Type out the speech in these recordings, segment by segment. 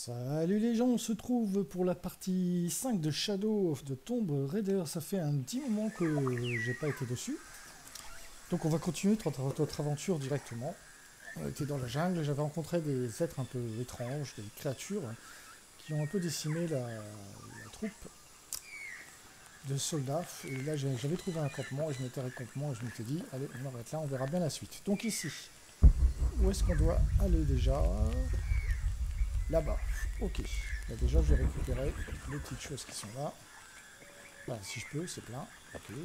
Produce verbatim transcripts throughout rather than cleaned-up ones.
Salut les gens, on se trouve pour la partie cinq de Shadow of the Tomb Raider. Ça fait un petit moment que j'ai pas été dessus. Donc on va continuer notre, notre aventure directement. On était dans la jungle, j'avais rencontré des êtres un peu étranges, des créatures qui ont un peu décimé la, la troupe de soldats. Et là j'avais trouvé un campement et je m'étais récampement et je m'étais dit, allez on arrête là, on verra bien la suite. Donc ici, où est-ce qu'on doit aller déjà? Là-bas, ok. Là, déjà, je vais récupérer les petites choses qui sont là. Voilà, si je peux, c'est plein. Ok.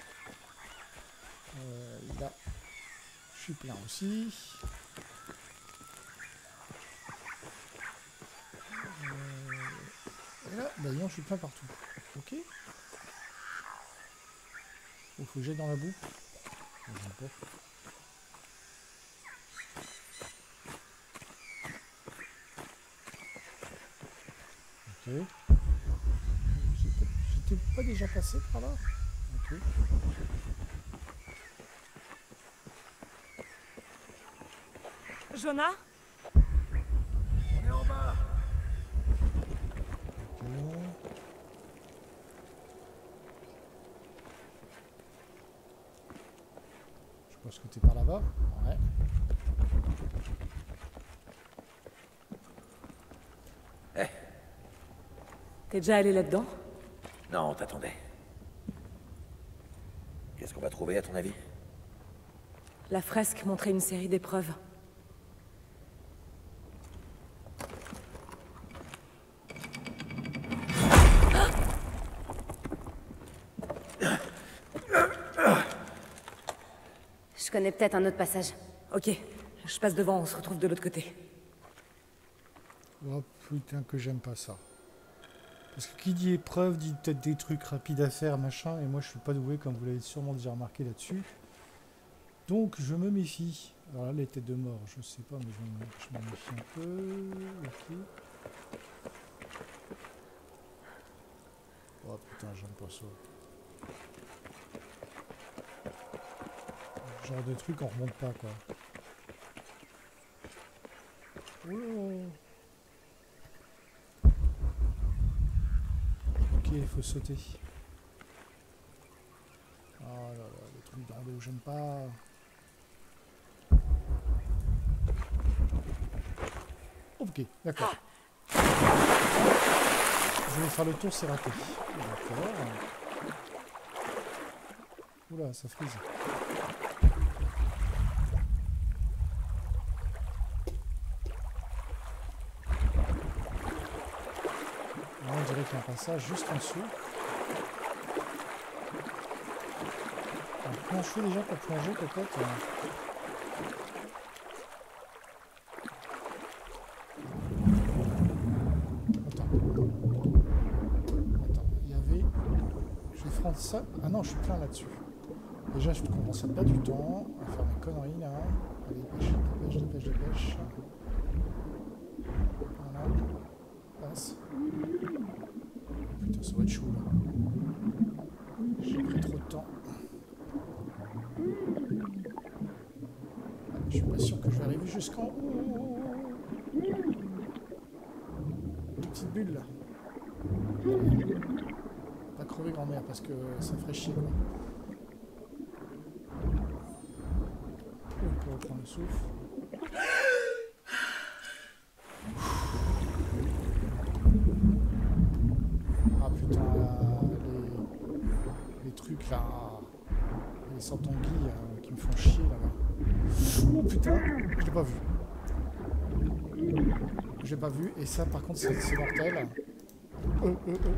Euh, là, je suis plein aussi. Euh, et là, bah non, je suis plein partout. Ok. Il faut que j'aille dans la boue. Ok. J'étais pas déjà passé par là? Ok. Jonah? On est en bas. Okay. Je pense que t'es par là-bas. Ouais. Eh. T'es déjà allé là-dedans? Non, t'attendais. Qu'est-ce qu'on va trouver à ton avis? La fresque montrait une série d'épreuves. Je connais peut-être un autre passage. Ok, je passe devant, on se retrouve de l'autre côté. Oh putain que j'aime pas ça. Parce que qui dit épreuve dit peut-être des trucs rapides à faire, machin, et moi je suis pas doué comme vous l'avez sûrement déjà remarqué là-dessus. Donc je me méfie. Alors là les têtes de mort, je sais pas, mais je me méfie un peu. Ok. Oh putain j'aime pas ça. Ce genre de truc on remonte pas quoi. Oh. Ok, il faut sauter. Oh là là, les trucs dans l'eau, j'aime pas. Ok, d'accord. Je vais faire le tour, c'est raté. D'accord. Oula, ça frise. Là, on dirait qu'il y a un passage juste en dessous. Alors, comment je fais déjà pour plonger peut-être? Attends. Attends, il y avait... Je vais prendre ça. Ah non, je suis plein là-dessus. Déjà, je commence à perdre du temps à faire mes conneries là. Allez, dépêche, dépêche, dépêche, dépêche. Voilà. Passe. Putain, ça va être chaud là. J'ai pris trop de temps. Ah, je suis pas sûr que je vais arriver jusqu'en haut. Petite bulle là. Pas crever grand-mère parce que ça ferait chier quoi. On peut reprendre le souffle. Ah putain, les, les trucs là, les santanguilles euh, qui me font chier là-bas. Oh putain, je l'ai pas vu. Je l'ai pas vu et ça par contre c'est mortel. Euh, euh, euh.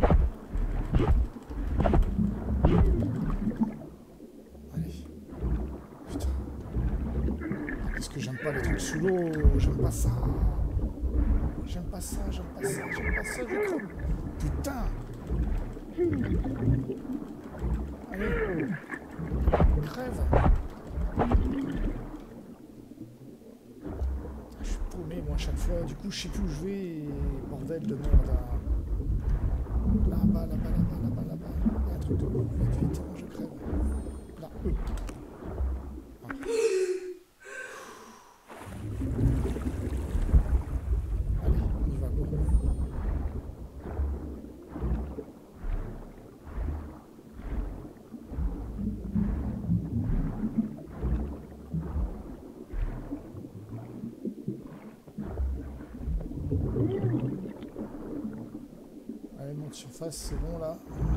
Allez. Putain. Parce que j'aime pas les trucs sous l'eau, j'aime pas ça. J'aime pas ça, j'aime pas ça, j'aime pas ça, je crève. Putain. Allez. Crève. Je suis paumé moi à chaque fois, du coup je sais plus où je vais. Bordel de merde. Là-bas, là-bas, là-bas, là-bas, là-bas. Il y a un truc de l'eau, vite, vite, moi je crève. Là, eux. Ah. Allez, on y va, go. de surface, c'est bon là.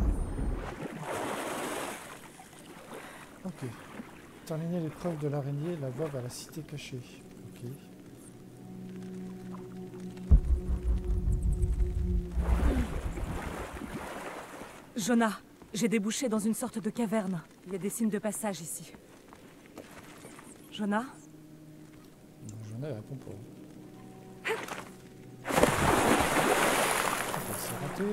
Ok. Terminer l'épreuve de l'araignée, la voie vers la cité cachée. Ok. Jonah, j'ai débouché dans une sorte de caverne. Il y a des signes de passage ici. Jonah? Non, Jonah, elle répond pas. Ok, c'est raté.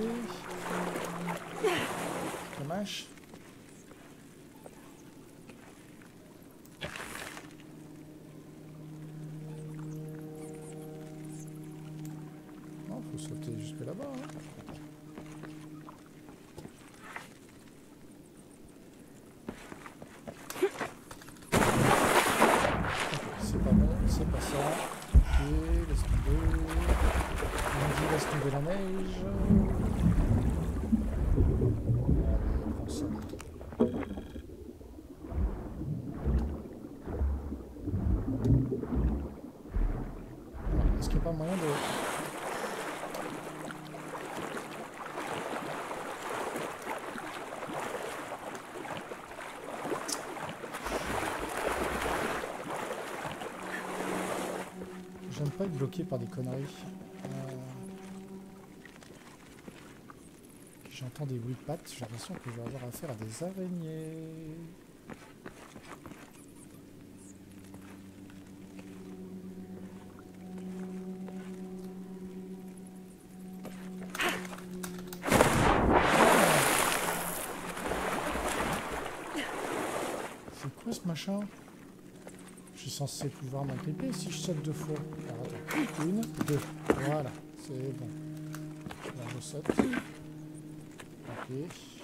Dommage. Non, faut sauter jusque là-bas. Hein. C'est pas bon, c'est pas ça. Ok, laisse tomber. On dit laisse tomber la neige. Allez, prends ça. Est-ce qu'il n'y a pas moyen de... J'aime pas être bloqué par des conneries. Euh... J'entends des bruits de pattes, j'ai l'impression que je vais avoir affaire à des araignées. C'est quoi ce machin? Je suis censé pouvoir m'agripper si je saute deux fois. Alors attends, une, deux. Voilà, c'est bon. Là je saute. Ok.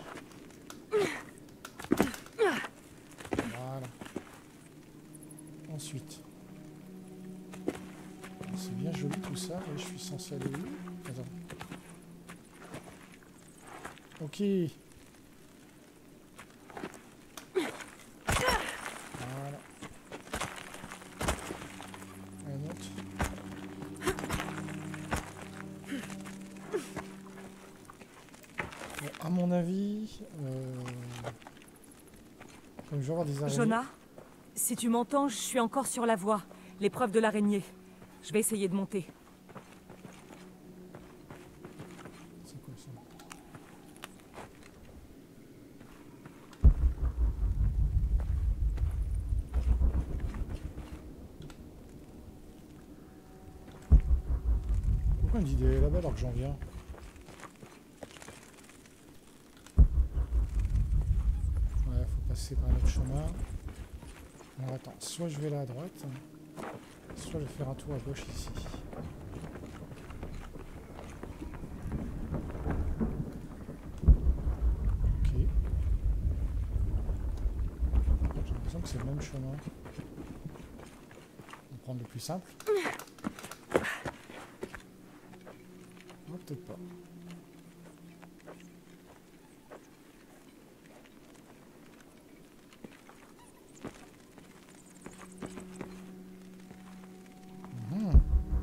Voilà. Ensuite. C'est bien joli tout ça, et je suis censé aller où? Attends. Ok. Voilà. Un autre. Bon, à mon avis, euh... comme je vais avoir des araignées... Jonah, si tu m'entends, je suis encore sur la voie. L'épreuve de l'araignée. Je vais essayer de monter. C'est quoi ça? Pourquoi il me dit d'aller là-bas alors que j'en viens? Ouais, faut passer par un autre chemin. Alors attends, soit je vais là à droite, soit je vais faire un tour à gauche ici. Ok. J'ai l'impression que c'est le même chemin. On va prendre le plus simple. Non, peut-être pas. Mhm.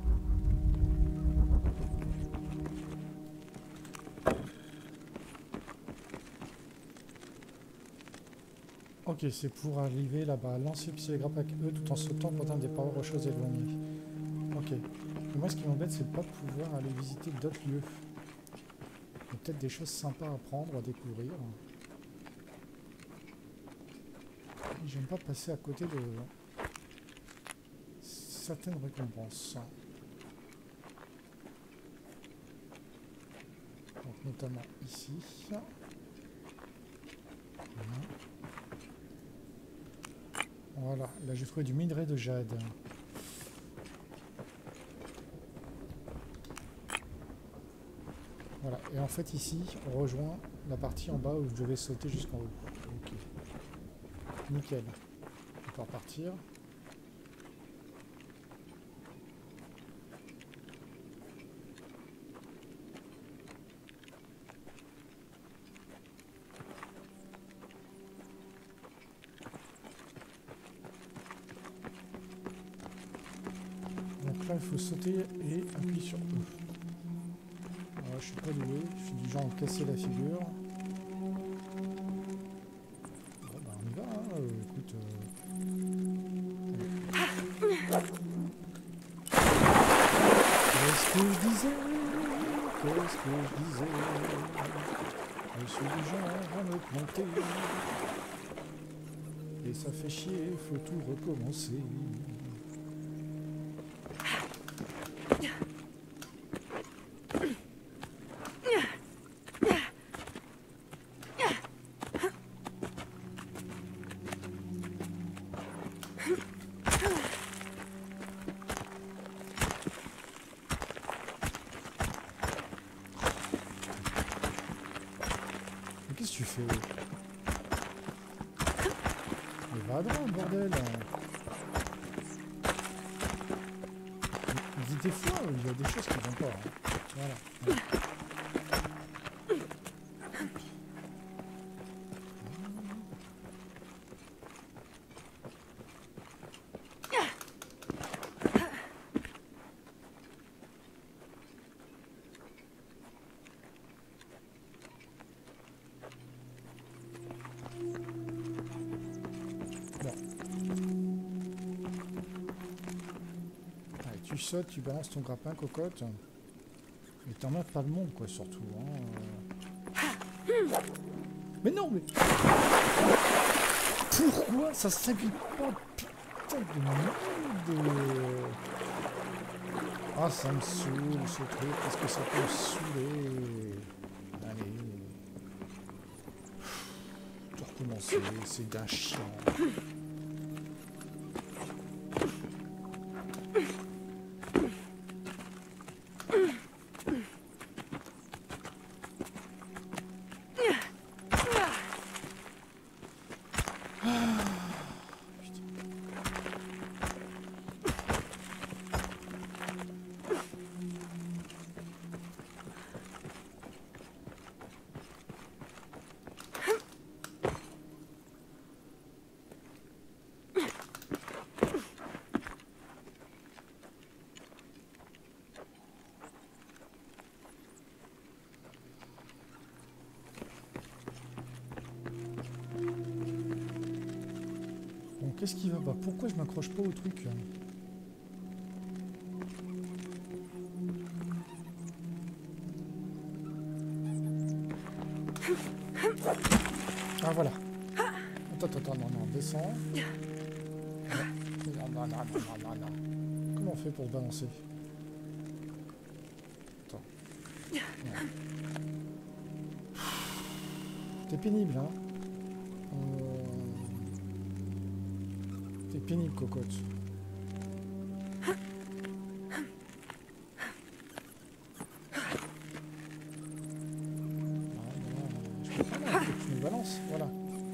Ok, c'est pour arriver là-bas. Lancer puis les grappes avec eux tout en sautant pour atteindre des parois rocheuses éloignées. Ok. Et moi, ce qui m'embête, c'est de ne pas pouvoir aller visiter d'autres lieux. Il y a peut-être des choses sympas à prendre, à découvrir. Et j'aime pas passer à côté de certaines récompenses. Donc, notamment ici. Voilà. Voilà, là j'ai trouvé du minerai de jade. Voilà, et en fait ici, on rejoint la partie en bas où je devais sauter jusqu'en haut. Ok. Nickel. On peut repartir. Donc là, il faut sauter et appuyer sur E. Ouais, je suis pas doué, je suis du genre à me casser la figure. Bon bah on y va, hein. Euh, écoute... Euh... Qu'est-ce que je disais? Qu'est-ce que je disais? Je suis du genre à me planter. Et ça fait chier, faut tout recommencer. Mais qu'est-ce que tu fais? Mais va droit, bordel! Dis des fois, il y a des choses qui vont pas. Hein. Voilà. Voilà. Tu sautes, tu balances ton grappin, cocotte. Mais t'emmerdes pas le monde, quoi, surtout. Hein. Mais non, mais... Pourquoi ça s'appuie pas, putain de merde? Ah, ça me saoule, ce truc. Est-ce que ça peut me saouler? Allez. Tout recommencer, c'est d'un chien. Qu'est-ce qui va pas? Pourquoi je m'accroche pas au truc? Ah voilà. Attends, attends, non, non, descends. Non, non, non, non, non, non, non. Comment on fait pour se balancer? Attends. T'es pénible, hein? C'est pénible, cocotte. Je peux pas là, faut que tu me balances, voilà.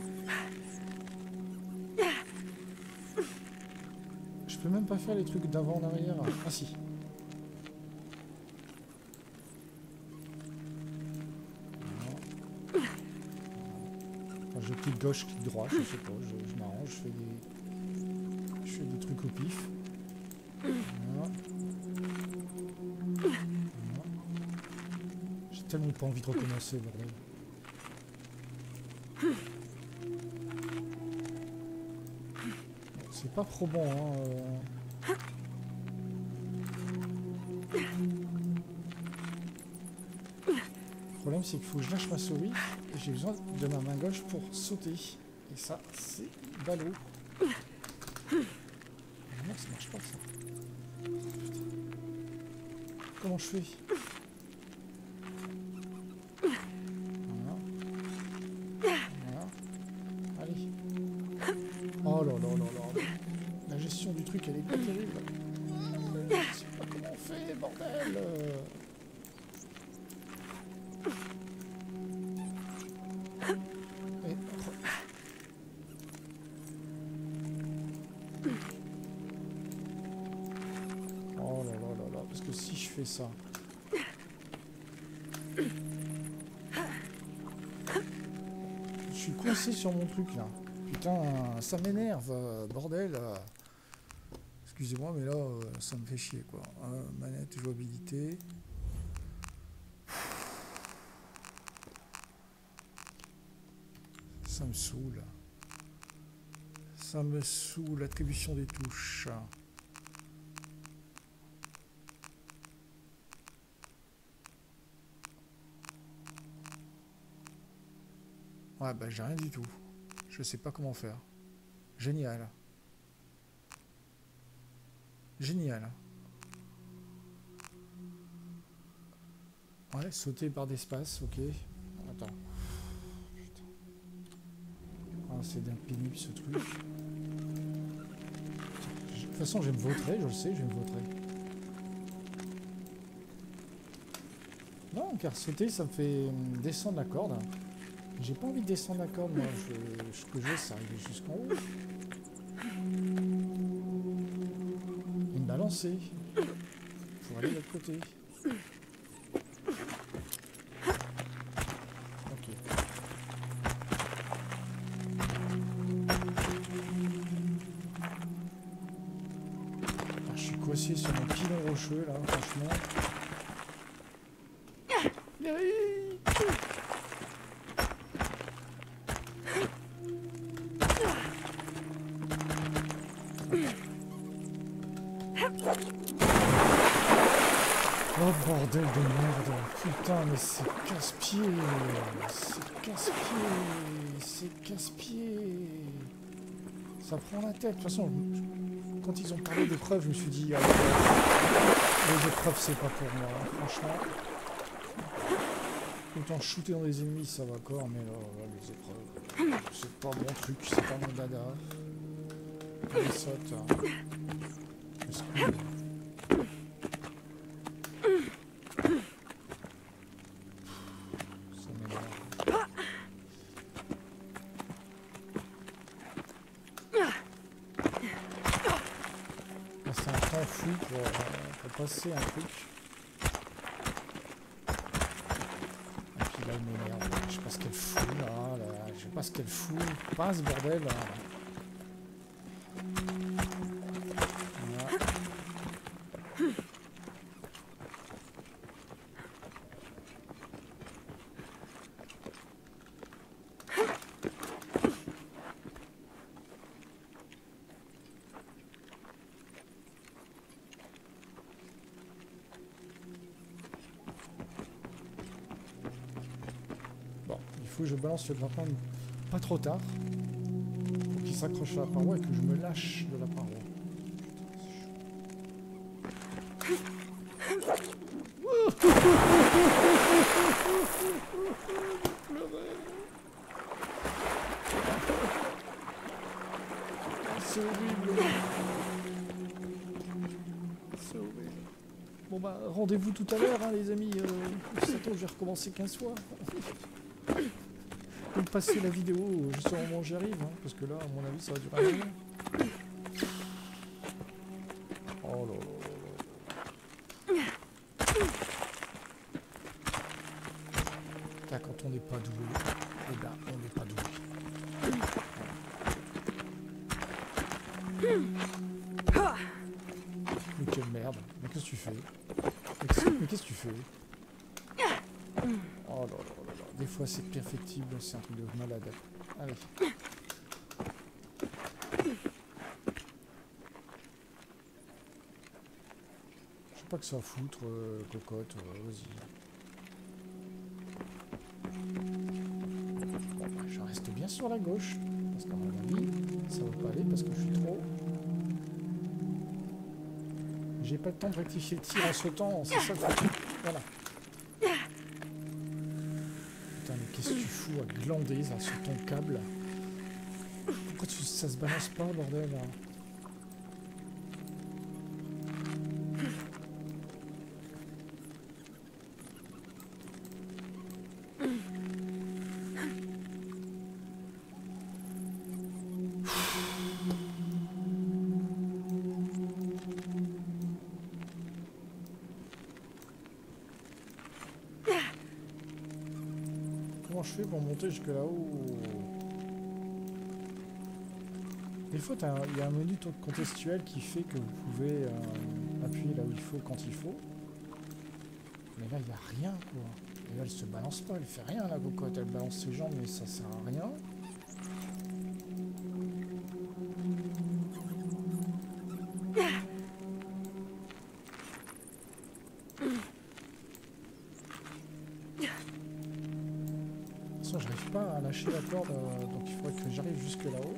Je peux même pas faire les trucs d'avant en arrière. Ah si. Enfin, je clique gauche, clique droit, je sais pas, je, je m'arrange, je fais des... Je fais des trucs au pif. Voilà. Voilà. J'ai tellement pas envie de recommencer, bordel. C'est pas probant, hein. Euh... Le problème, c'est qu'il faut que je lâche ma souris et j'ai besoin de ma main gauche pour sauter. Et ça, c'est ballot. Non, ça marche pas, ça. Comment je fais? Voilà. Voilà. Allez. Oh là là là là. La gestion du truc, elle est pas terrible. Je sais pas comment on fait, bordel. Et... Oh là là là là, parce que si je fais ça... Je suis coincé sur mon truc là. Putain, ça m'énerve, bordel. Excusez-moi, mais là, ça me fait chier quoi. Euh, manette, jouabilité. Ça me saoule. Ça me saoule, l'attribution des touches. Ouais, bah j'ai rien du tout. Je sais pas comment faire. Génial. Génial. Ouais, sauter par d'espace, ok. Attends. Putain. Ah, c'est d'un pénible ce truc. De toute façon, je vais me vautrer, je le sais, je vais me vautrer. Non, car sauter, ça me fait descendre la corde. J'ai pas envie de descendre la corde, moi. Je, ce que je veux, c'est arriver jusqu'en haut. Et me balancer. Pour aller de l'autre côté. Ok. Ah, je suis coincé sur mon pilon rocheux, là, franchement. Oh bordel de merde, putain mais c'est casse-pied, c'est casse-pied, c'est casse-pied. Ça prend la tête, de toute façon, je, quand ils ont parlé d'épreuves, je me suis dit, ah, les épreuves c'est pas pour moi, franchement. Autant shooter dans les ennemis ça va encore, mais là, là les épreuves, c'est pas mon truc, c'est pas mon dada. Les sautes, hein. Pour, euh, pour passer un truc. Et puis là il m'énerve, je sais pas ce qu'elle fout là, là, je sais pas ce qu'elle fout, pas ce bordel là. Voilà. Je balance le grappin pas trop tard pour qu'il s'accroche à la paroi et que je me lâche de la paroi. C'est horrible. C'est horrible. Bon bah rendez-vous tout à l'heure hein, les amis. Euh, ça tombe, je vais recommencer quinze fois. Je vais passer la vidéo juste au moment où j'y arrive, hein, parce que là, à mon avis, ça va durer un moment. Oh là là là là. Quand on n'est pas doué, eh ben, on n'est pas doué. Mais quelle merde. Mais qu'est-ce que tu fais? Mais qu'est-ce que tu fais? Oh là là là là. Des fois c'est perfectible, c'est un truc de malade. Allez. Je sais pas que ça va foutre, euh, cocotte, euh, vas-y. Bon, bah, je reste bien sur la gauche, parce qu'à mon avis, ça va pas aller parce que je suis trop. J'ai pas le temps de rectifier le tir en sautant, c'est ça le truc. Voilà. Qu'est-ce que tu fous à glander ça, sur ton câble? Pourquoi tu, ça se balance pas, bordel là? Comment je fais pour monter jusque là-haut? Des fois, il y a un menu contextuel qui fait que vous pouvez euh, appuyer là où il faut, quand il faut. Mais là, il n'y a rien, quoi. Et là, elle se balance pas, elle fait rien, la cocotte. Elle balance ses jambes, mais ça sert à rien. toute façon, j'arrive pas à lâcher la corde, euh, donc il faudrait que j'arrive jusque là-haut.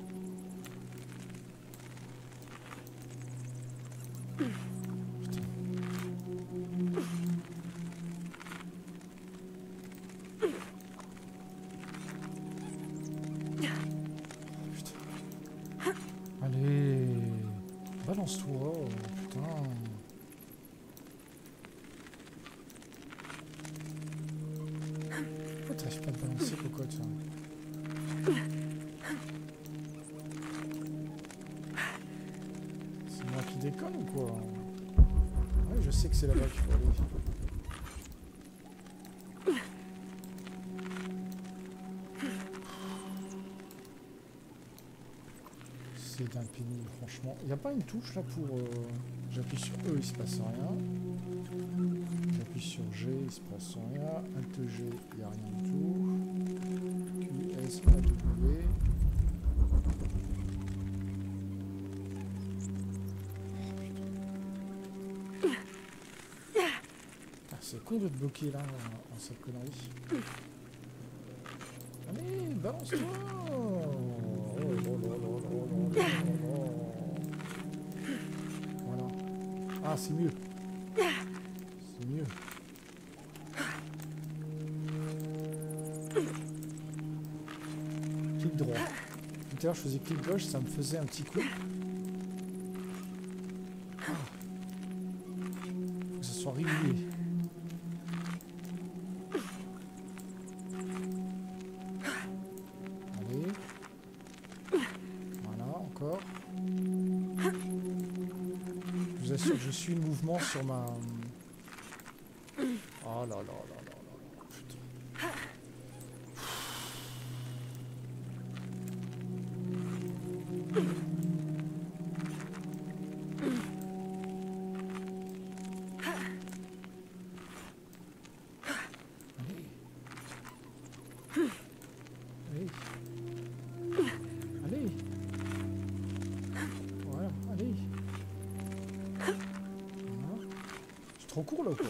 Allez, balance-toi, oh, putain. Pourquoi t'arrives pas à te balancer, cocotte? C'est moi qui déconne ou quoi? Ouais, je sais que c'est là-bas qu'il faut aller. C'est d'un pénible, franchement. Il n'y a pas une touche là pour... Euh... J'appuie sur E, il se passe rien. J'appuie sur G, il se passe rien. Alt G, il n'y a rien du tout. Q S, A W. Ah, c'est con de te bloquer là, en, en cette connerie. Allez, balance-toi! Oh, oh, oh, oh, oh, oh, oh, oh. Voilà. Ah, c'est mieux. C'est mieux. Clic droit. Tout à l'heure, je faisais clic gauche, ça me faisait un petit coup. Ah. Faut que ça soit régulier. Je suis le mouvement sur ma... Oh là là là là là, putain. Allez. Allez. Allez. Voilà, allez. Trop court là quoi.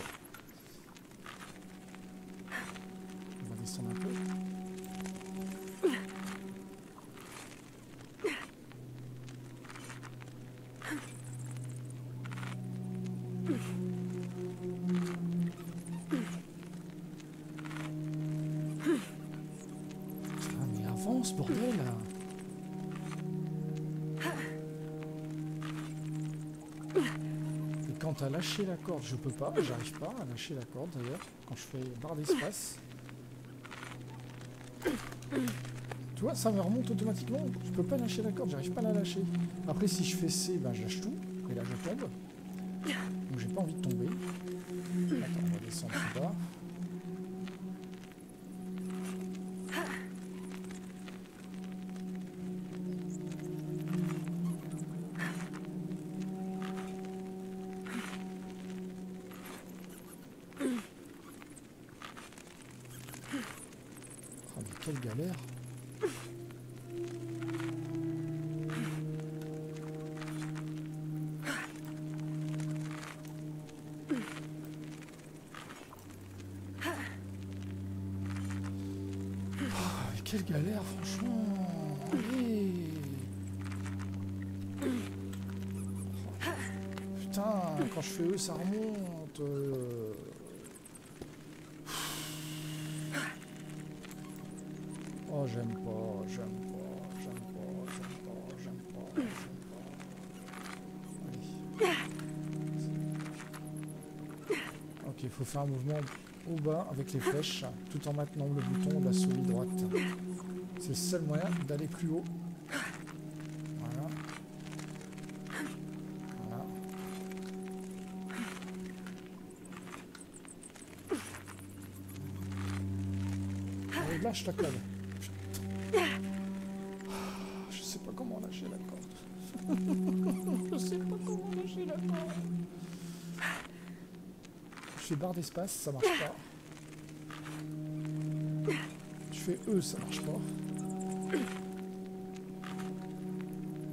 On va descendre un peu. Ah mais avance bordel là. Quand à lâcher la corde, je peux pas, j'arrive pas à lâcher la corde d'ailleurs, quand je fais barre d'espace. Tu vois, ça me remonte automatiquement, je peux pas lâcher la corde, j'arrive pas à la lâcher. Après si je fais C, ben je lâche tout, et là je tombe. Donc j'ai pas envie de tomber. Attends, on va descendre plus bas. Quelle galère. Oh, quelle galère franchement. Allez. Putain, quand je fais E ça remonte. Euh... Oh, j'aime pas, j'aime pas, j'aime pas, j'aime pas, j'aime pas, j'aime pas. Allez. Ok, il faut faire un mouvement au bas avec les flèches, tout en maintenant le bouton de la souris droite. C'est le seul moyen d'aller plus haut. Voilà. Voilà. Allez, lâche la corde. Je sais pas comment lâcher la corde. Je sais pas comment lâcher la corde. Je fais barre d'espace, ça marche pas. Je fais E, ça marche pas.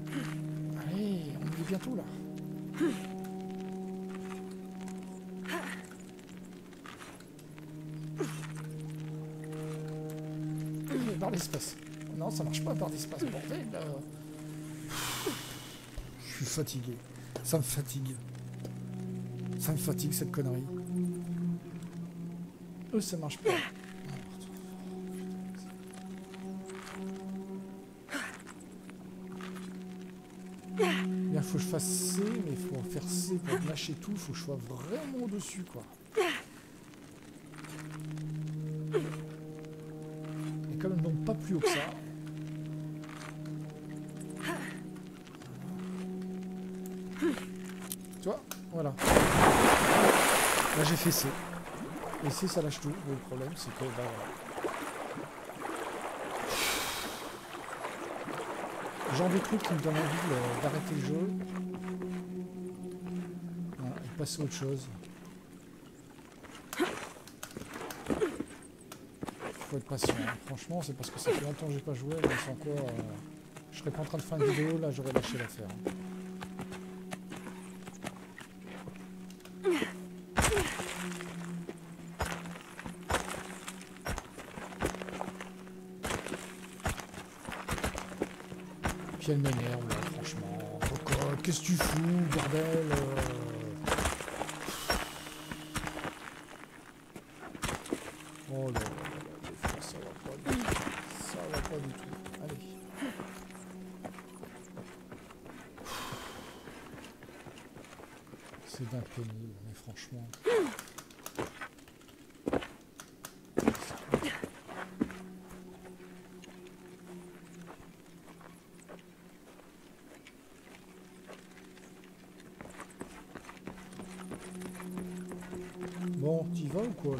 Allez, on y est bientôt là. barre d'espace. Non, ça marche pas, barre d'espace, bordel. Là. Je suis fatigué. Ça me fatigue. Ça me fatigue cette connerie. Eux, ça marche pas. Il faut que je fasse C, mais il faut faire C pour lâcher tout. Il faut que je sois vraiment au-dessus, quoi. Et comme ils n'ont pas plus haut que ça. Tu vois, voilà. Là, j'ai fait C. Et C, ça lâche tout. Mais le problème, c'est que, bah, voilà. Genre des trucs qui me donnent envie d'arrêter le jeu. Voilà, et passer à autre chose. Faut être patient. Hein. Franchement, c'est parce que ça fait longtemps que j'ai pas joué. Mais sans quoi, euh, je serais pas en train de faire une vidéo. Là, j'aurais lâché l'affaire. Puis elle m'énerve, là, franchement. Cocotte, qu'est-ce que tu fous, bordel euh... Oh là là, des fois, ça va pas du tout. Ça va pas du tout. Allez. C'est d'un pénible, mais franchement... Bon, t'y vas ou quoi là?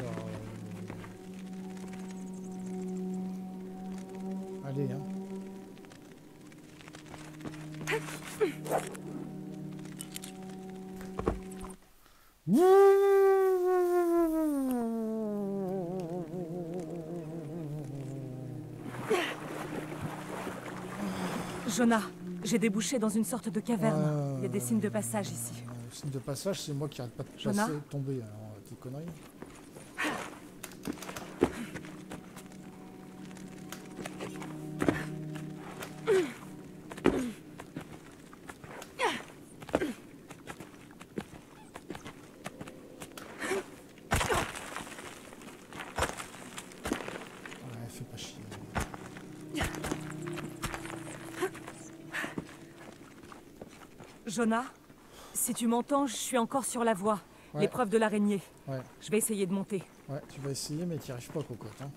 Allez, hein. Jonah, j'ai débouché dans une sorte de caverne. Euh... Il y a des signes de passage ici. Euh, signe de passage, c'est moi qui arrête pas de Jonah passer, de tomber. Alors, tes conneries. Ouais, fais pas chier. Jonah, si tu m'entends, je suis encore sur la voie. Ouais. L'épreuve de l'araignée. Ouais, Je vais essayer de monter. ouais, tu vas essayer, mais t'y arrives pas, cocotte. Hein.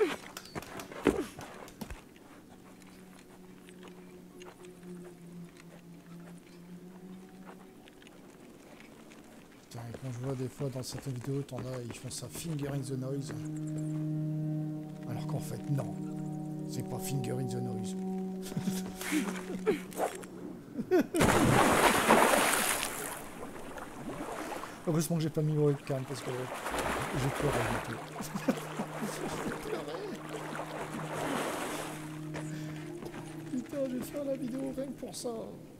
Putain, et quand je vois des fois dans certaines vidéos, t'en as, ils font ça finger in the noise. Alors qu'en fait, non. C'est pas finger in the noise. Heureusement que j'ai pas mis le webcam parce que j'ai pleuré du tout. Putain, je vais faire la vidéo rien que pour ça.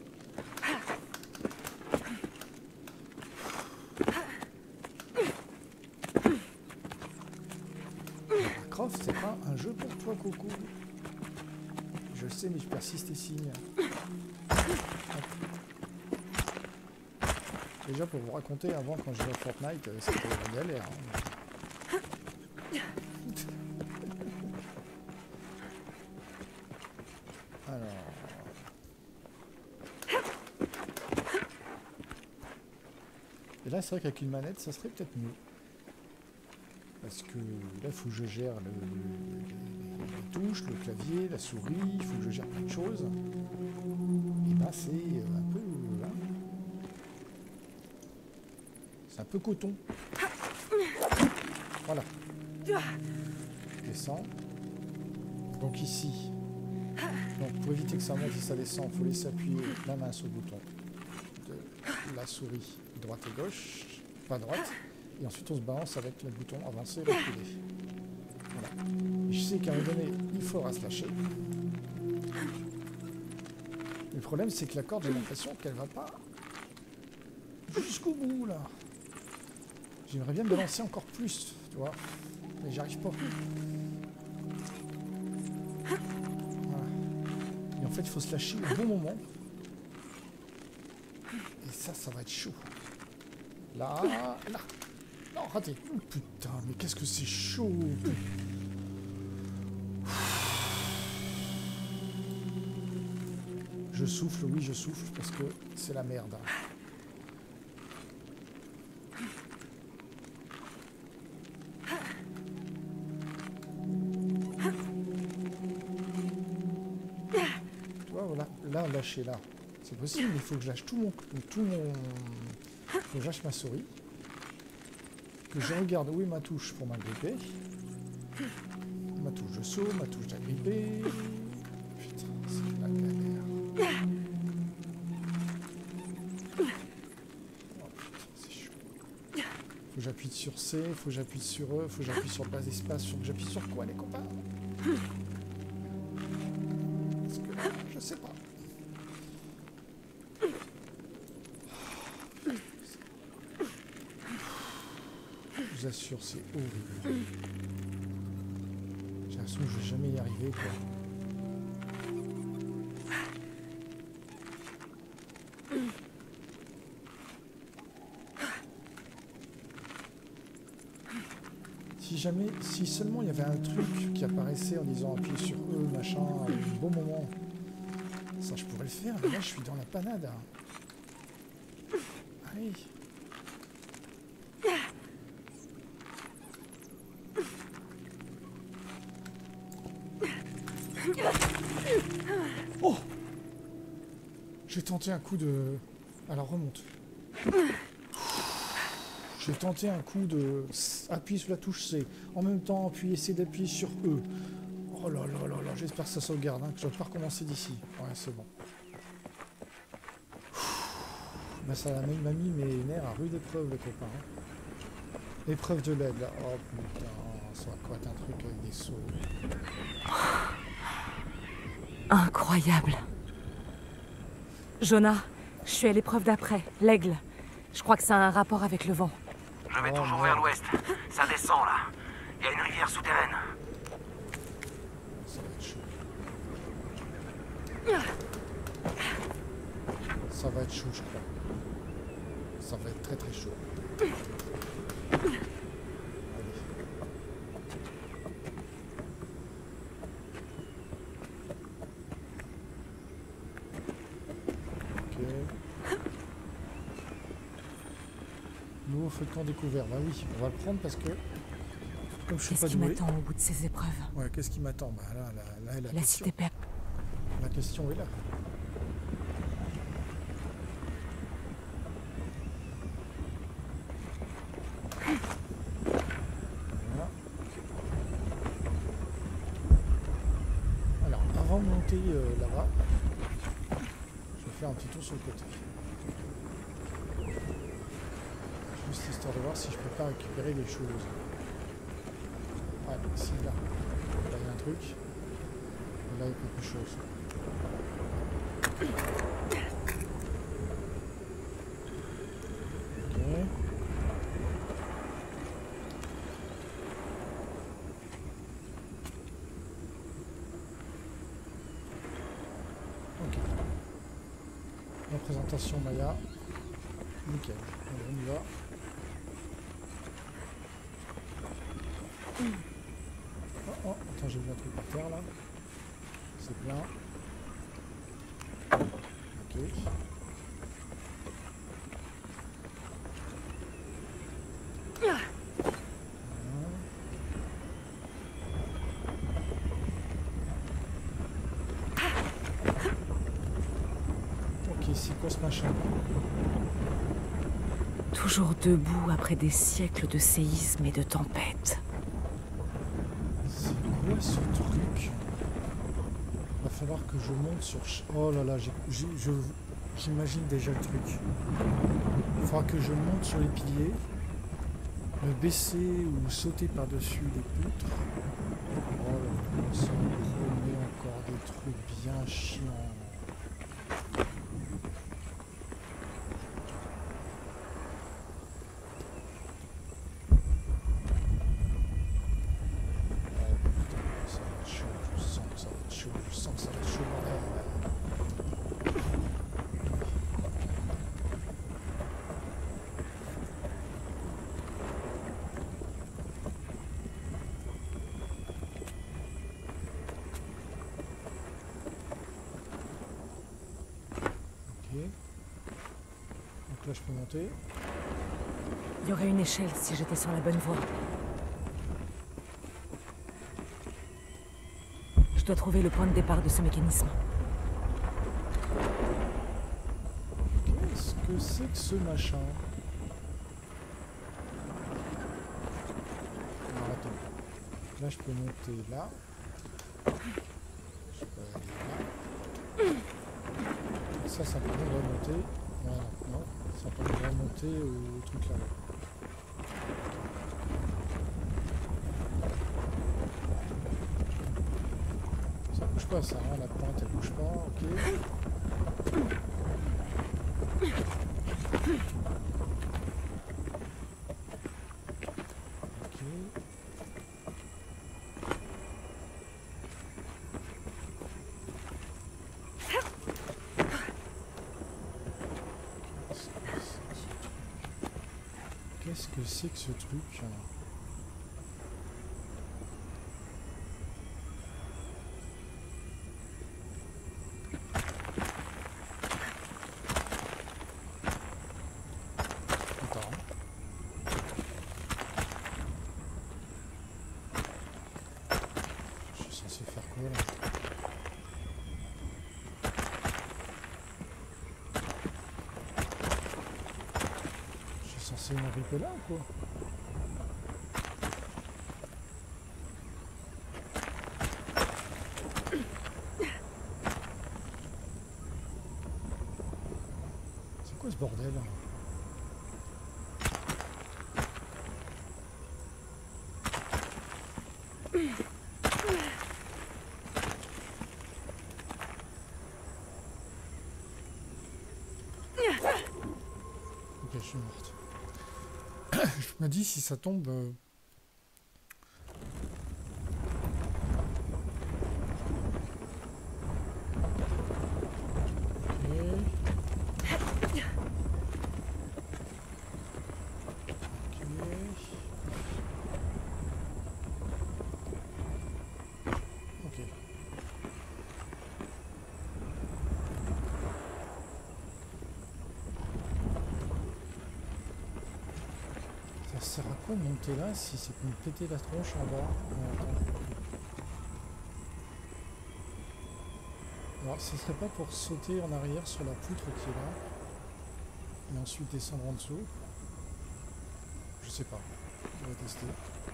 Croft, c'est pas un jeu pour toi, Coco. Je le sais, mais je persiste et signe. Déjà, pour vous raconter, avant, quand je jouais à Fortnite, c'était la galère. Hein. Alors... Et là, c'est vrai qu'avec une manette, ça serait peut-être mieux. Parce que là, il faut que je gère le, le, les touches, le clavier, la souris, il faut que je gère plein de choses. Et ben, c'est un peu... Là, c'est un peu coton. Voilà. Je descends. Donc ici, donc pour éviter que ça monte et ça descend, il faut laisser appuyer la main sur le bouton de la souris droite et gauche, pas droite. Et ensuite on se balance avec le bouton avancer et reculer. Voilà. Et je sais qu'à un moment donné, il faudra se lâcher. Le problème c'est que la corde, j'ai l'impression qu'elle va pas jusqu'au bout là. J'aimerais bien me balancer encore plus, tu vois. Mais j'y arrive pas. En fait, il faut se lâcher au bon moment. Et ça, ça va être chaud. Là, là. Non, raté. Oh, putain, mais qu'est-ce que c'est chaud. Je souffle, oui, je souffle, parce que c'est la merde. Tu vois, voilà, là, lâcher, là. C'est possible, mais il faut que je lâche tout mon... Tout mon... faut que je lâche ma souris. Que je regarde où est ma touche pour m'agripper. Ma touche de saut, ma touche d'agripper. Putain, c'est la galère. Oh putain, c'est chaud. Faut que j'appuie sur C, faut que j'appuie sur E, faut que j'appuie sur base espace, faut que j'appuie sur quoi les copains? Parce que là, je sais pas. Je vous assure, c'est horrible. J'ai l'impression que je vais jamais y arriver, quoi. Si jamais, si seulement il y avait un truc qui apparaissait en disant appuyer sur E, machin, au bon moment, ça je pourrais le faire, mais là je suis dans la panade. Allez. Oh! J'ai tenté un coup de... Alors remonte. J'ai tenté un coup de... Appuyer sur la touche C. En même temps, appuyer, essayer d'appuyer sur E. Oh là là là là, j'espère que ça sauvegarde, hein, que je ne vais pas recommencer d'ici. Ouais, c'est bon. Ben, ça m'a mis mes nerfs à rude épreuve, les copains. Hein. Épreuve de l'aide, là. Oh putain, ça va quoi être un truc avec des sauts. Incroyable. Jonah, je suis à l'épreuve d'après, l'aigle. Je crois que ça a un rapport avec le vent. Je vais Oh, toujours merde. vers l'ouest. Ça descend là. Il y a une rivière souterraine. Ça va être chaud. Ça va être chaud, je crois. Ça va être très très chaud. Allez. Ok. Nouveau feu de camp découvert. Bah oui, on va le prendre parce que comme je suis Qu'est-ce pas qui doué. m'attend au bout de ces épreuves? Ouais, qu'est-ce qui m'attend? Bah là, là, là, est la, La question. cité perdue. La question est là. Voilà. Alors, avant de monter euh, là-bas, je vais faire un petit tour sur le côté. Juste histoire de voir si je peux pas récupérer des choses. Ouais, si, là. Là, il y a un truc. Et là, il y a quelque chose. Ok. Ok. La présentation Maya. Nickel. Allez, on y va. Oh, oh, attends, j'ai vu un truc par terre là. C'est bien. Ok. Voilà. Ok, c'est quoi ce machin? Toujours debout après des siècles de séismes et de tempêtes. C'est quoi ce truc? Va falloir que je monte sur... ch- Oh là là, j'ai- j'ai- je- j'imagine déjà le truc. Il faudra que je monte sur les piliers, me baisser ou sauter par-dessus les poutres. Oh là là, ça me promet encore des trucs bien chiants. Oh putain, ça va être chaud, je sens que ça va être chaud, je sens que ça va être chaud. bordel. là, je peux monter. Il y aurait une échelle si j'étais sur la bonne voie. Je dois trouver le point de départ de ce mécanisme. Qu'est-ce que c'est que ce machin? Alors attends. Là, je peux monter là. Je peux aller là. Ça, ça permet de remonter. Voilà, non, ça permet de remonter au truc là. Ça bouge pas, ça, hein, la pointe elle bouge pas, ok. Ok. Qu'est-ce que c'est que ce truc? Attends. Je suis censé faire quoi là? C'est une arrivée là ou quoi? C'est quoi ce bordel? Ok, je suis morte. Je me dis si ça tombe. Euh... Okay. Ok. Ok. Ça sert à quoi de monter là si c'est pour me péter la tronche en bas? Alors ce serait pas pour sauter en arrière sur la poutre qui est là et ensuite descendre en dessous? Je sais pas. On va tester.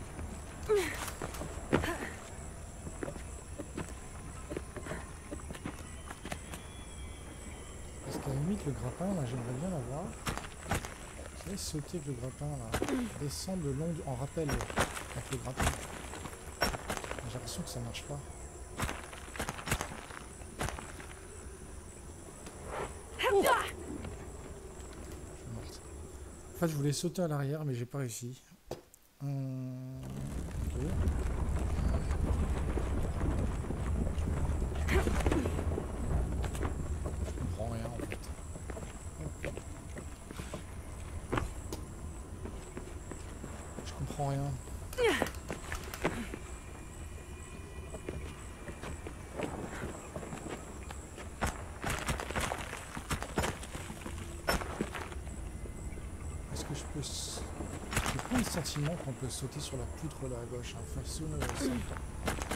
Parce qu'à la limite le grappin là j'aimerais bien l'avoir. Vous savez, sauter avec le grappin là, descendre le long du... en rappel avec le grappin. J'ai l'impression que ça marche pas. Oh, je suis morte. En fait je voulais sauter à l'arrière mais j'ai pas réussi. Hum... Ok. Je comprends rien en fait. Je comprends rien. Est-ce que je peux... J'ai pas le sentiment qu'on peut sauter sur la poutre là à gauche, hein. Enfin, ça, euh, ça me tente.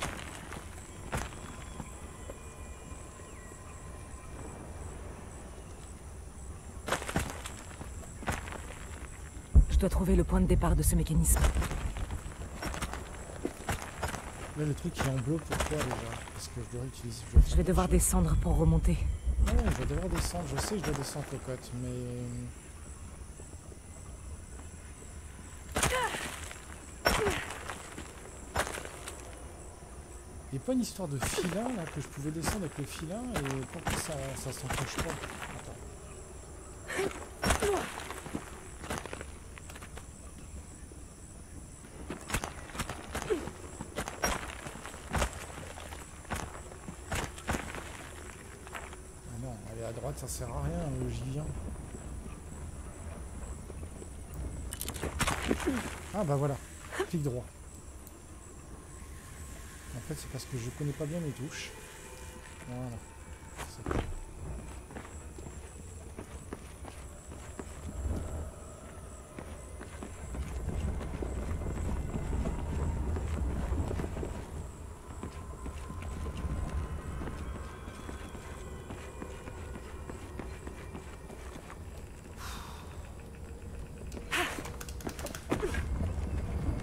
Je dois trouver le point de départ de ce mécanisme. Là, le truc qui est en bleu, pourquoi déjà? Parce que je dois utiliser... Je, dois Je vais devoir descendre pour remonter. Ouais, je vais devoir descendre. Je sais que je dois descendre les côtes, mais... Il n'y a pas une histoire de filin là que je pouvais descendre avec le filin et pourquoi ça, ça s'enclenche pas? Attends. Ah non, aller à droite ça sert à rien, euh, j'y viens. Ah bah voilà, clic droit. En fait, c'est parce que je connais pas bien mes touches. Voilà.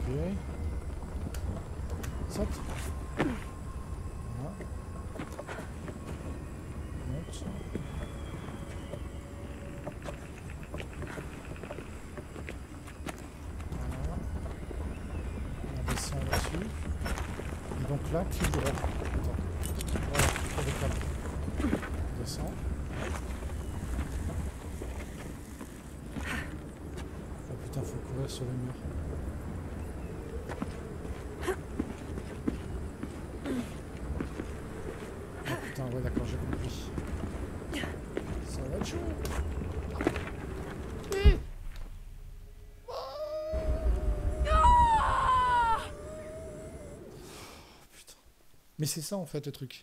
Saute. Voilà. Monte. Voilà. On descend là-dessus. Et donc là, clic droit. Attends. Voilà, avec la main. On descend. Oh putain, faut courir sur le mur. Ouais, d'accord, j'ai compris. Ça va être chaud. Eh oh putain. Mais c'est ça en fait le truc.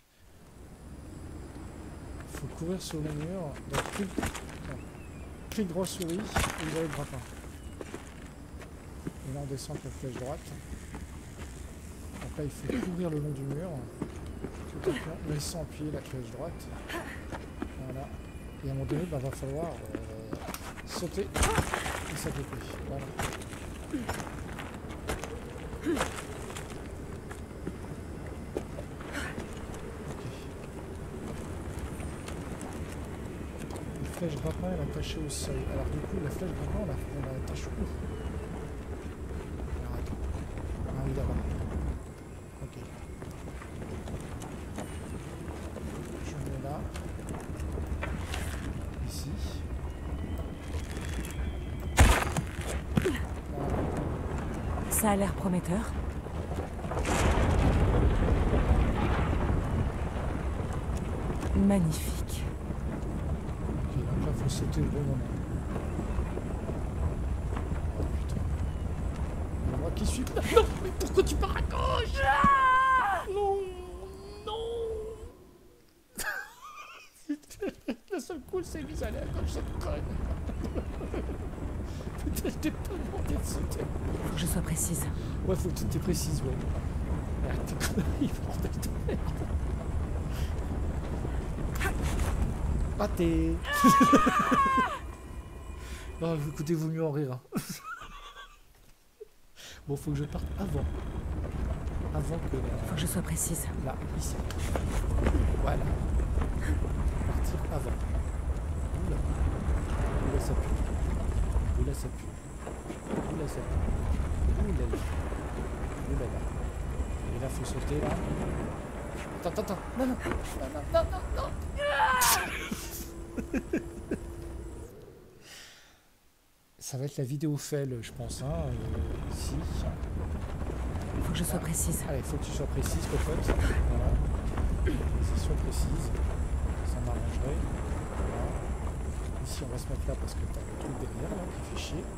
Faut courir sur le mur. Donc clic, clic droit souris et vous avez le grappin. Et là on descend avec la flèche droite. Donc là il faut courir le long du mur. Tout en laissant appuyer la flèche droite. Voilà. Et à un moment donné, bah, va falloir euh, sauter et s'agripper. Voilà. Ok. La flèche grappin elle est attachée au sol. Alors du coup, la flèche grappin on la, on la attache où? Alors attends. Ah oui, là-bas. Ok. Là, ici. Voilà. Ça a l'air prometteur. Magnifique. Ok, donc là, il faut sauter au bon moment. Oh putain. Et moi qui suis... Non, mais pourquoi tu pars à gauche? Non, non. Le seul coup, c'est mise à aller à gauche, cette conne. Putain, je t'ai pas demandé de sauter. Faut que je sois précise. Ouais, faut que tu t'es précise, ouais. Arrête tes conneries, bordel de merde. Raté. Non, écoutez, vaut mieux en rire. Hein. Bon, faut que je parte avant. Avant que... Faut que je sois précise. Là, ici. Voilà. Partir avant. Oula. Oula, ça pue. Oula, ça pue. Oula, ça pue. Oula, là. Oula, là. Et là, faut sauter, là. Attends, attends, attends. Non, non. Non, non, non, non, non. Ça va être la vidéo fail, je pense, hein, euh, ici. Faut que je sois précise. Allez, faut que tu sois précise, cocotte. Voilà. Précision précise. Ça m'arrangerait. Voilà. Ici, on va se mettre là parce que t'as le truc derrière, là, qui fait chier.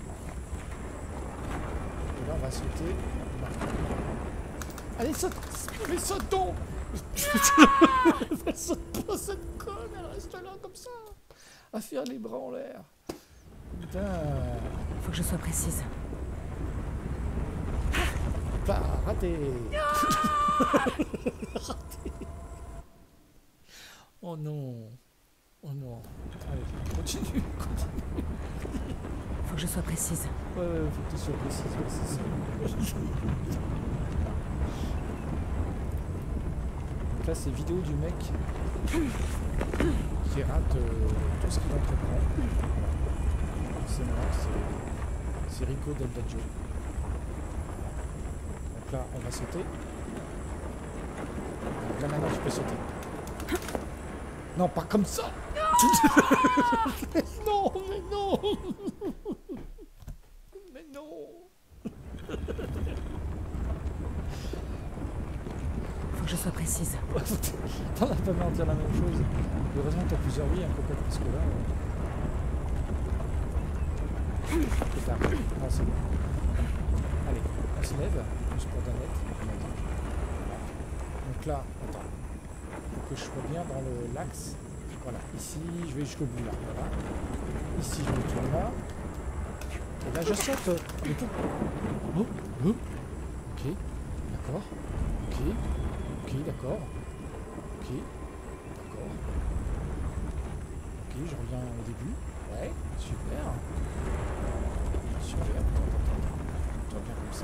Et là, on va sauter. Allez, saute. Mais saute donc. Elle saute pas, cette conne. Elle reste là, comme ça. À faire les bras en l'air. Putain. Faut que je sois précise. Bah, raté. Raté. Oh non. Oh non. Allez, continue, continue. Faut que je sois précise. Ouais, ouais, faut que tu sois précise, ouais, c'est ça. Donc là, c'est vidéo du mec qui rate euh, tout ce qu'il entreprend. C'est moi, c'est... c'est Rico Del Daggio. Donc là, on va sauter. Donc là, maintenant, je peux sauter. Non, pas comme ça. Non, mais non. Mais non. Faut que je sois précise. T'en as pas marre de dire la même chose. Heureusement que t'as plusieurs vies, hein, cocotte, parce que là... Euh... C'est tard. Non, c'est bon. Allez, on se lève, juste pour Danette. Donc là, attends. Faut que je sois bien dans le l'axe. Voilà, ici, je vais jusqu'au bout là. Voilà. Ici, je me tourne là. Et là, je saute. Et tout. Oh, oh. Ok, d'accord. Ok, ok, d'accord. Ok, d'accord. Ok, je reviens au début. Ouais, super. Super, attends, attends, attends. Je reviens comme ça.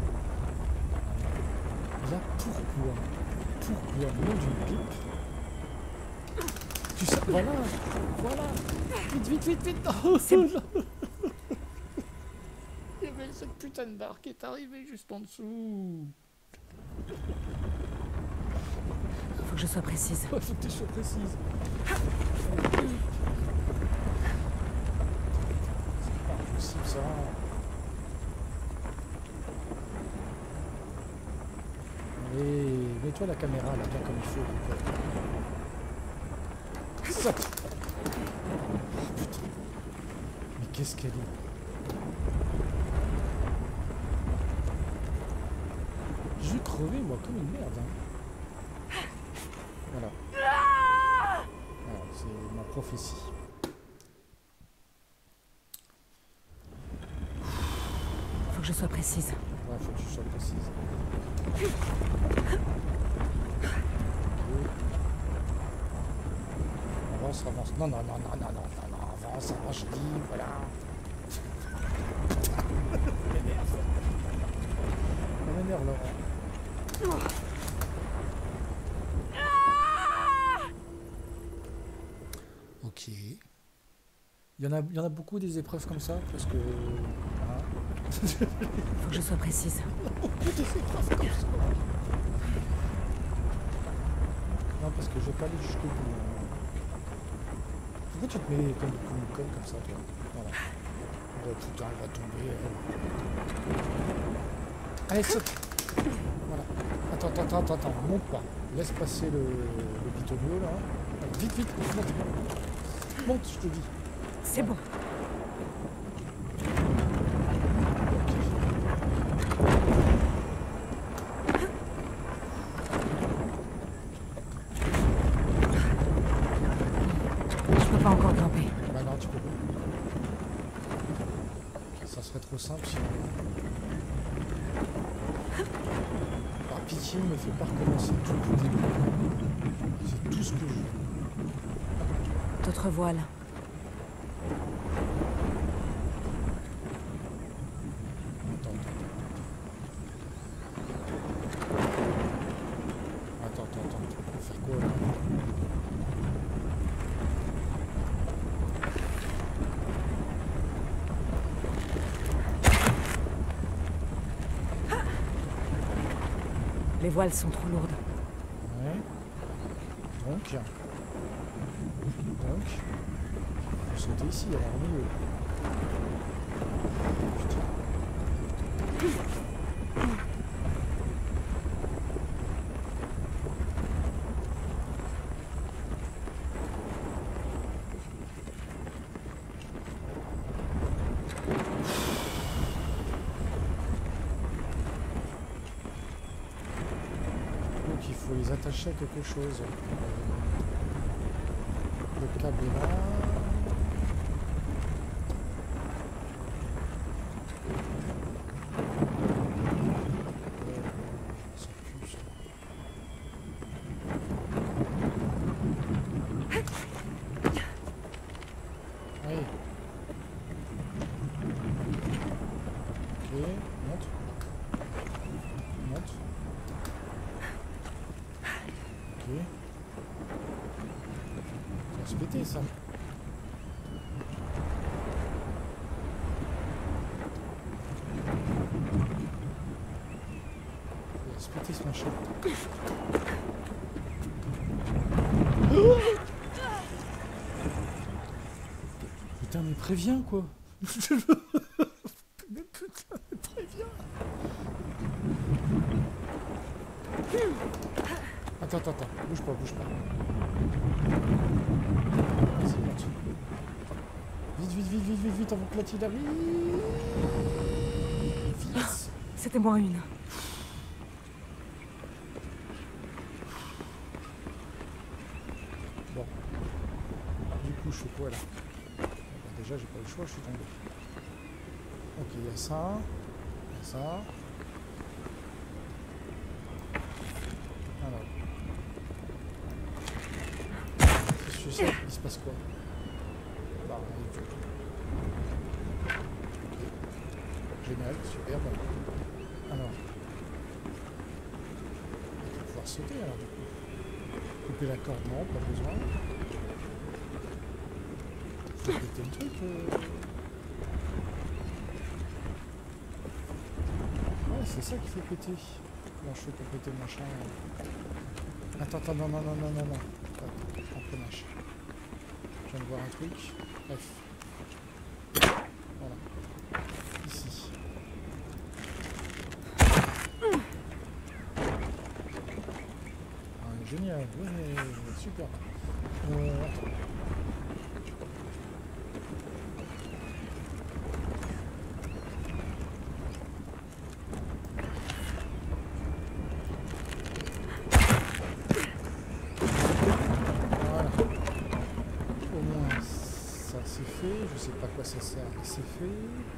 Là, pourquoi Pourquoi nom d'une pipe? Tu sais, voilà, voilà. Vite, vite, vite, vite. Oh, C'est bon. il y avait cette putain de barre qui est arrivée juste en dessous. Faut que je sois précise. Ouais, faut que tu sois précise. C'est pas possible ça. Allez, mets-toi la caméra là, bien comme il faut. Ça. Oh, putain. Mais qu'est-ce qu'elle est? Je vais crever moi comme une merde. Hein. Voilà. Voilà, c'est ma prophétie. Faut que je sois précise. Ouais, faut que tu sois précise. Avance, avance. Non, non, non, non, non, non, non, non, avance, avance, je dis, voilà. Ça m'énerve. Ça m'énerve, Laurent. Ok. Il y en a, il y en a beaucoup des épreuves comme ça, parce que... Voilà. Faut que je sois précise. Des épreuves comme ça. Non, parce que je vais pas aller jusqu'au bout. Pourquoi tu te mets comme, comme une conne comme ça, toi? Voilà. Oh, putain, elle va tomber. Elle. Allez, saute. Voilà. Attends, attends, attends, attends, monte pas. Laisse passer le, le bitonio, là. Allez, vite, vite, monte. Monte, je te dis. C'est bon. Pas encore grimper. Bah non, tu peux pas. Ça serait trop simple sinon. Par pitié, me fais pas recommencer tout le début. C'est tout ce que je veux. D'autres voiles. Attends, attends, attends. Attends, attends, attends. On va faire quoi là? Les voiles sont trop lourdes. Ouais. Donc. Donc. Faut sauter ici, alors au milieu. Putain. Donc il faut les attacher à quelque chose. Le câble est là. Ça pue, ça. Allez. Ok, monte. Monte. Ok. Ça va se péter ça. Ça va se péter ce machin. Putain mais préviens quoi. Mais putain mais préviens. Attends, attends, attends, bouge pas, bouge pas. Vas-y, monte. Vite, vite, vite, vite, vite, vite, avant que la tille arrive. Vite. C'était moins une. Bon. Du coup, je fais quoi là? Bah, déjà, j'ai pas le choix, je suis tombé. Ok, il y a ça. Il y a ça. Alors. Si je fais ça, il se passe quoi? Bah, rien du tout. Ok. Génial, superbe. sauter alors. Couper la corde, non, pas besoin. Faut péter le truc. Euh... Ouais, c'est ça qu'il faut péter. Non, je fais pas péter le machin. Attends, attends, non, non, non, non, non, non. Attends, un peu machin. Je viens de voir un truc. Bref. Voilà. Ici. Ah, génial, ouais, super. Euh, attends. Je sais pas à quoi ça sert, c'est fait.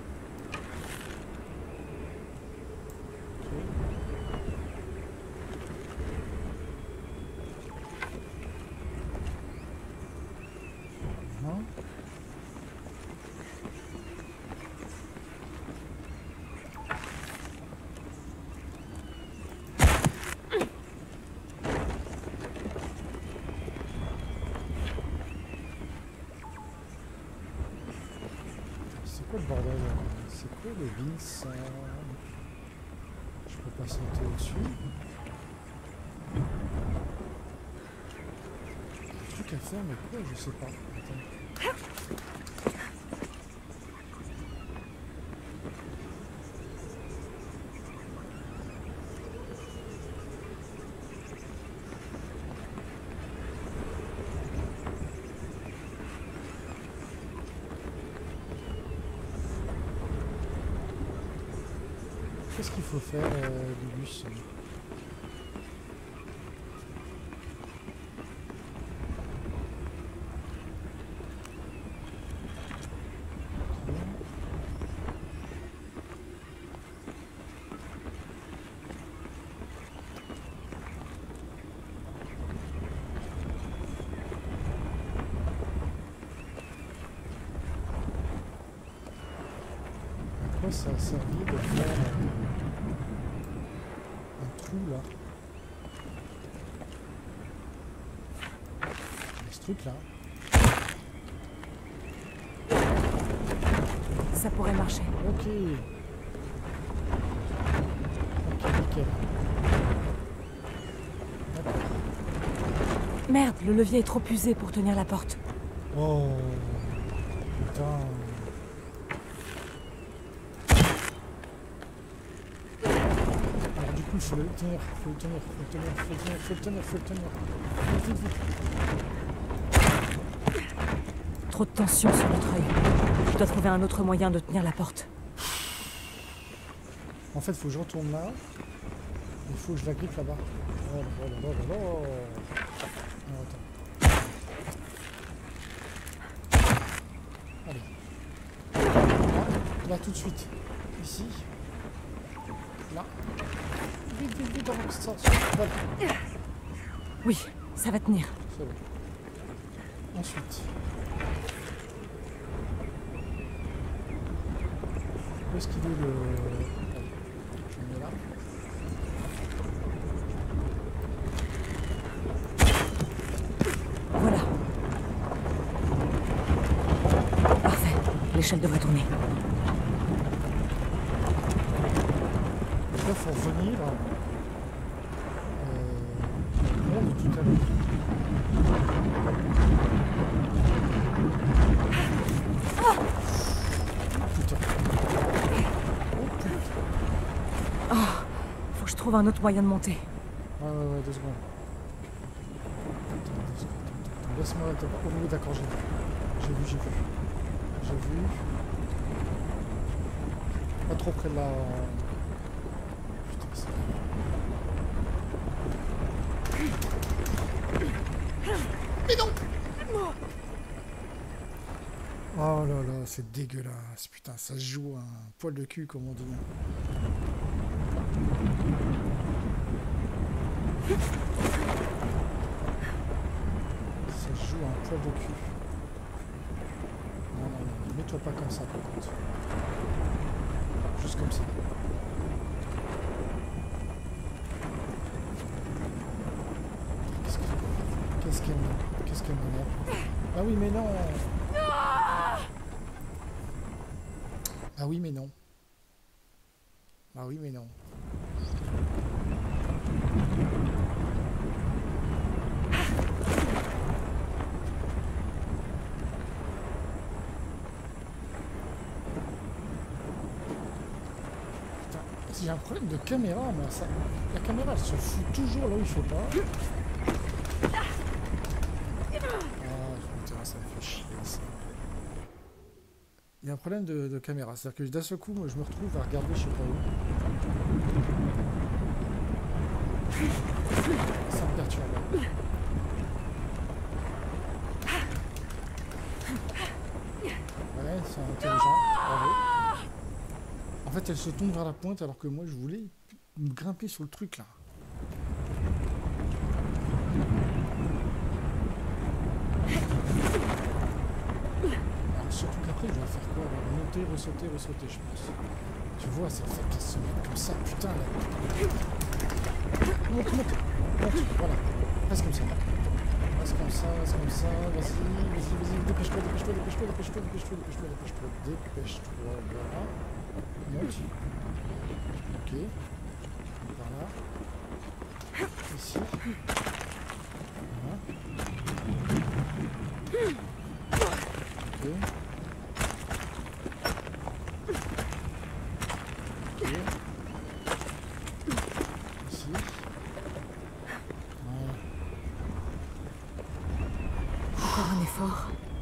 Okay. Uh-huh. C'est quoi le bordel? C'est quoi le vis? Je peux pas sauter au-dessus. Il y a un truc à faire, mais quoi? Je sais pas. Attends. Qu'est-ce qu'il faut faire, euh, du bus? À quoi ça a servi de faire euh, un trou là? Ce truc là. Ça pourrait marcher. Ok. Ok, nickel. D'accord. Merde, le levier est trop usé pour tenir la porte. Oh. Putain. Alors du coup, il faut le tenir, faut le tenir, faut le tenir, faut le tenir, faut le tenir, faut le tenir. Vite, vite, vite. Trop de tension sur notre œil. Je dois trouver un autre moyen de tenir la porte. En fait, il faut que je retourne là. Il faut que je la grippe là-bas. Oh là là là là là. Non, attends. Allez. Là, là tout de suite. Ici. Là. Vite, vite, vite, avant que ça sorte. Voilà. Oui, ça va tenir. C'est bon. Ensuite. Où est-ce qu'il est le... Je le mets là. Voilà. Parfait. L'échelle devrait tourner. Donc là, il faut revenir. Euh... de tout à l'heure. Faut que je trouve un autre moyen de monter. Ouais, ouais, ouais, deux secondes. Attends, deux secondes. Attends, laisse-moi. Oh oui, d'accord, j'ai vu. J'ai vu, j'ai vu. J'ai vu. Pas trop près de la. Putain, c'est. Mais non! Oh là là, c'est dégueulasse. Putain, ça se joue un poil de cul, comme on dit. Ça se joue un poil de cul. Non, non, non, mets-toi pas comme ça, par contre. Juste comme ça. Qu'est-ce qu'elle m'a... Qu'est-ce qu'elle m'a... Ah oui, mais non. Ah oui, mais non. Ah oui, mais non. J'ai un problème de caméra, mais ça, la caméra elle se fout toujours là où il faut pas. Ah, putain, ça me fait chier ça. Il y a un problème de, de caméra, c'est-à-dire que d'un seul coup, moi, je me retrouve à regarder je sais pas où. Ça me perturbe. Ouais, c'est intelligent, bravo. En fait, elle se tombe vers la pointe alors que moi, je voulais me grimper sur le truc, là. Alors, surtout qu'après, je vais faire quoi? Monter, ressauter, ressauter, je pense. Tu vois, ça fait qu'elle se met comme ça, putain, là. Monte, monte, monte, voilà. Reste comme ça. Reste comme ça, reste comme ça. Vas-y, vas-y, vas-y, dépêche-toi, dépêche-toi, dépêche-toi, dépêche-toi, dépêche-toi, dépêche-toi, dépêche-toi, dépêche-toi, voilà. Monte. Ok. Par là. Ici. Voilà. Ok. Ok. Ici. Voilà. Encore un effort.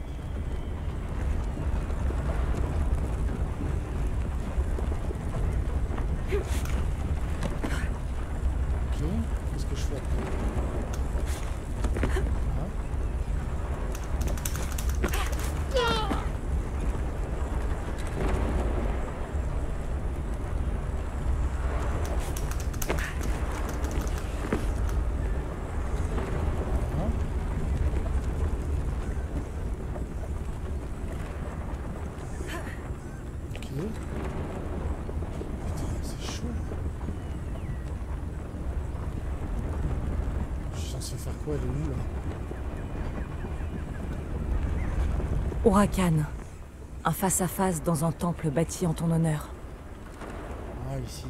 Ok, qu'est-ce que je fais après? Voilà. Voilà. Ok. Putain, c'est chaud. Je suis censé faire quoi? Elle est où là? Huracan. Un face-à-face dans un temple bâti en ton honneur. Ah, ici.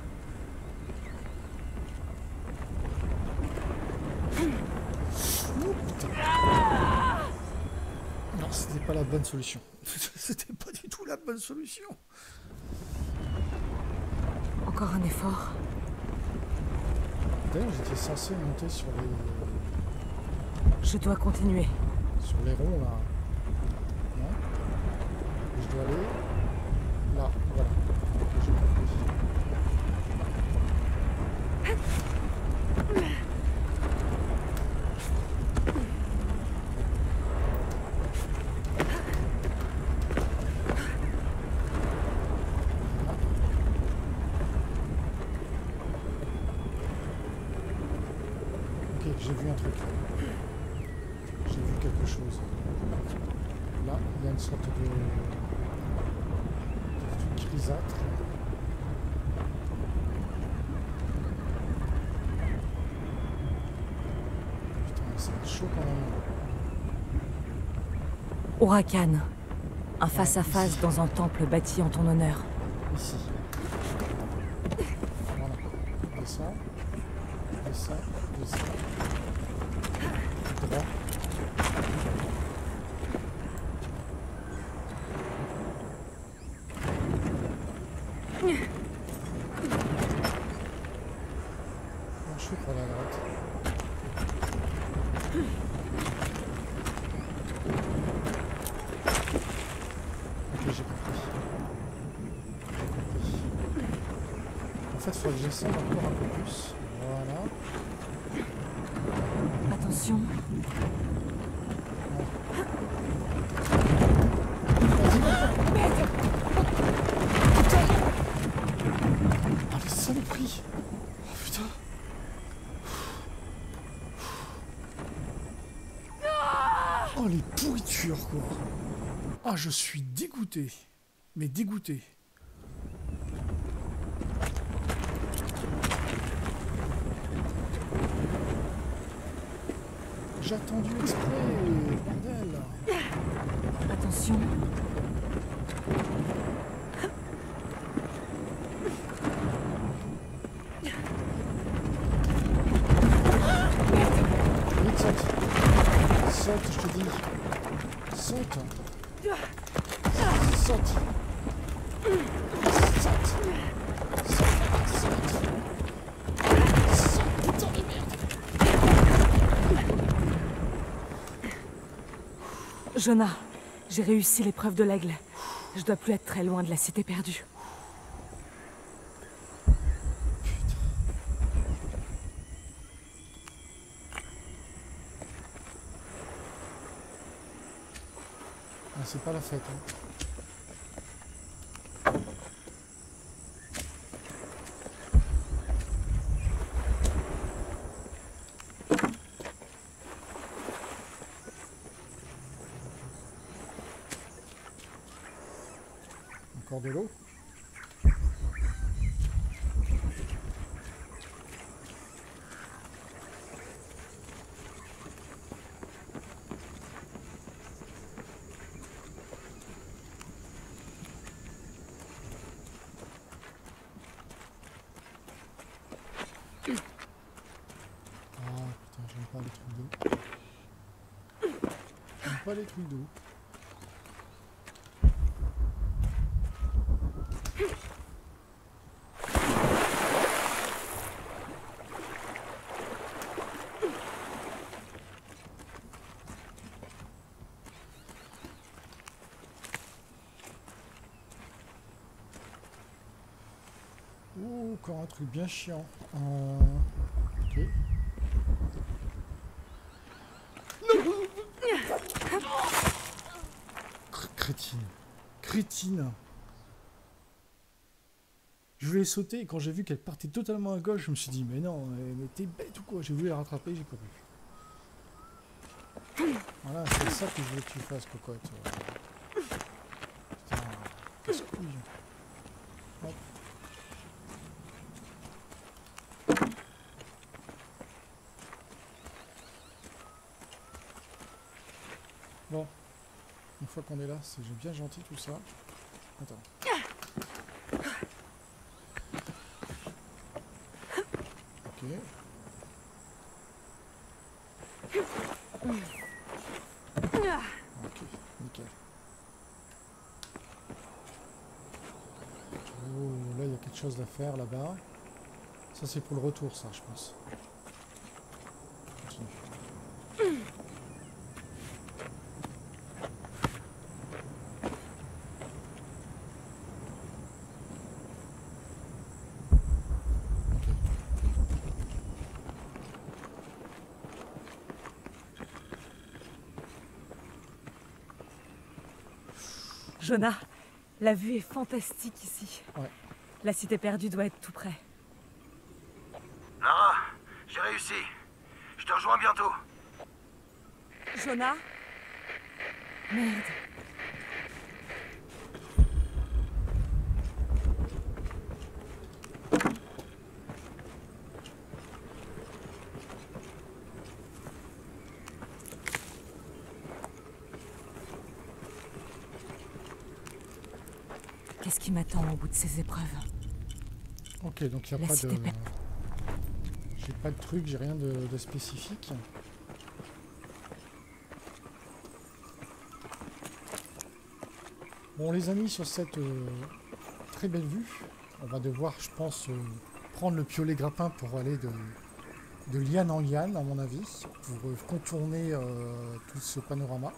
Oh, putain. Non, c'était pas la bonne solution. C'était pas du tout la bonne solution. Encore un effort. D'ailleurs, j'étais censé monter sur les... Je dois continuer. sur les ronds là. Non? Et je dois aller là, voilà. Ok, j'ai compris. Ok, j'ai vu un truc. J'ai vu quelque chose. Là, il y a une sorte de, de truc grisâtre. Putain, ça va être chaud quand même. Huracan. Un face-à-face dans un temple bâti en ton honneur. Ici. Voilà. Descends. Descends. Descends. Droit. Comment je fais pour aller à droite? Ok, j'ai compris. J'ai compris. En fait, il faut que je descende encore un peu plus. Voilà. Attention. Ah, les saloperies! Oh putain! Oh, les pourritures, quoi! Ah, je suis dégoûté! Mais dégoûté! J'ai attendu exprès, bordel. Attention. Vite, saute. Saute, je te dis. Saute. Saute. Saute. Jonah, j'ai réussi l'épreuve de l'aigle. Je dois plus être très loin de la cité perdue. Ah, c'est pas la fête. Hein. Encore de l'eau. Ah putain, j'aime pas les trucs d'eau. J'aime pas les trucs d'eau. Oh, encore un truc bien chiant. Euh... Ok. Crétine. Crétine. Je voulais sauter et quand j'ai vu qu'elle partait totalement à gauche, je me suis dit mais non, mais t'es bête ou quoi? J'ai voulu la rattraper, j'ai pas pu. Voilà, c'est ça que je voulais que tu fasses, cocotte. Putain, casse-couille. Hop. Bon, une fois qu'on est là, c'est bien gentil tout ça. Attends. Ok. Ok, nickel. Oh, là il y a quelque chose à faire là-bas. Ça c'est pour le retour, ça, je pense. Continue. Jonah, la vue est fantastique ici. Ouais. La cité perdue doit être tout près. Lara, j'ai réussi. Je te rejoins bientôt. Jonah? Merde. Qu'est-ce qui m'attend au bout de ces épreuves? Ok, donc il n'y a La pas de... cité perdue. J'ai pas de truc, j'ai rien de, de spécifique. Bon les amis, sur cette euh, très belle vue, on va devoir, je pense, euh, prendre le piolet grappin pour aller de, de liane en liane, à mon avis, pour euh, contourner euh, tout ce panorama.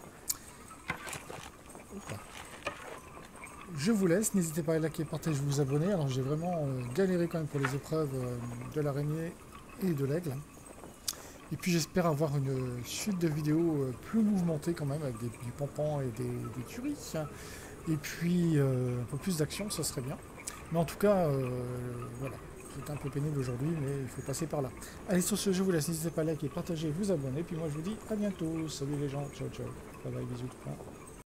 Opa. Je vous laisse, n'hésitez pas à liker, partager, vous abonner. Alors j'ai vraiment euh, galéré quand même pour les épreuves euh, de l'araignée et de l'aigle. Et puis j'espère avoir une suite de vidéos euh, plus mouvementées quand même, avec des, du pampan et des, des tueries. Et puis euh, un peu plus d'action, ça serait bien. Mais en tout cas, euh, voilà, c'est un peu pénible aujourd'hui, mais il faut passer par là. Allez, sur ce, je vous laisse, n'hésitez pas à liker, partager, vous abonner. Puis moi je vous dis à bientôt. Salut les gens, ciao ciao. Bye bye, bisous tout le monde.